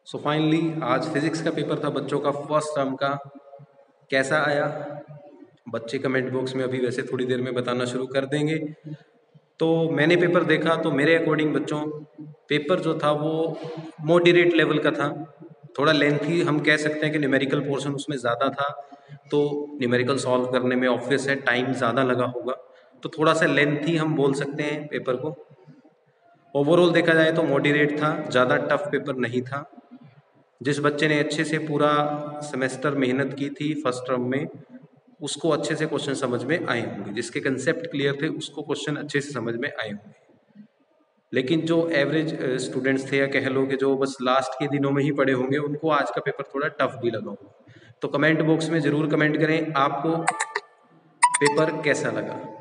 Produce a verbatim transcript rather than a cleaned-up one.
सो finally आज physics का paper था बच्चों का फर्स्ट टर्म का। कैसा आया बच्चे कमेंट बॉक्स में अभी वैसे थोड़ी देर में बताना शुरू कर देंगे। तो मैंने पेपर देखा तो मेरे अकॉर्डिंग बच्चों पेपर जो था वो मॉडरेट लेवल का था। थोड़ा लेंथी हम कह सकते हैं कि न्यूमेरिकल पोर्शन उसमें ज़्यादा था, तो न्यूमेरिकल सॉल्व करने में ऑब्वियस है टाइम ज़्यादा लगा होगा, तो थोड़ा सा लेंथी हम बोल सकते हैं पेपर को। ओवरऑल देखा जाए तो मॉडरेट था, ज़्यादा टफ पेपर नहीं था। जिस बच्चे ने अच्छे से पूरा सेमेस्टर मेहनत की थी फर्स्ट टर्म में, उसको अच्छे से क्वेश्चन समझ में आए होंगे। जिसके कंसेप्ट क्लियर थे उसको क्वेश्चन अच्छे से समझ में आए होंगे। लेकिन जो एवरेज स्टूडेंट्स थे या कह लो कि जो बस लास्ट के दिनों में ही पढ़े होंगे, उनको आज का पेपर थोड़ा टफ भी लगा होगा। तो कमेंट बॉक्स में ज़रूर कमेंट करें आपको पेपर कैसा लगा।